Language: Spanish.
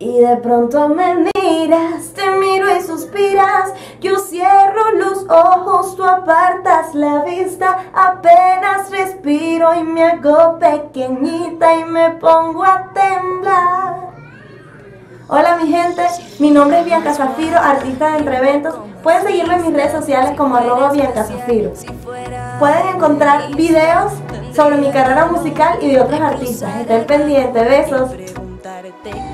Y de pronto me miras, te miro y suspiras. Yo cierro los ojos, tú apartas la vista. Apenas respiro y me hago pequeñita y me pongo a temblar. Hola mi gente, mi nombre es Bianca Zafiro, artista de Entre Eventos. Pueden seguirme en mis redes sociales como @BiancaZafiro. Pueden encontrar videos sobre mi carrera musical y de otros artistas. Estén pendientes, besos.